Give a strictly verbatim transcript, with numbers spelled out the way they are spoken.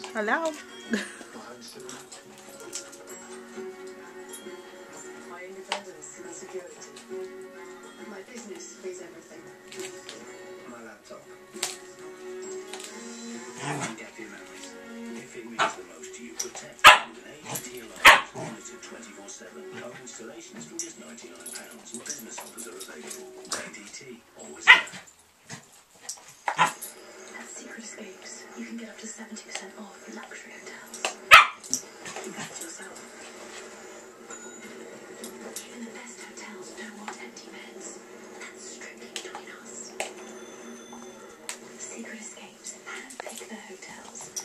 Hello? My independence and security. My business is everything. My laptop. Get your memories. If it means the most to you, protect it with an A T alarm monitored twenty-four seven. Our installations from just ninety-nine pounds. Business offers are available. A D T, always there. At Secret Escapes, you can get up to seventy percent off luxury hotels. Keep that to yourself. Even the best hotels don't want empty beds. That's strictly between us. Secret Escapes handpick their hotels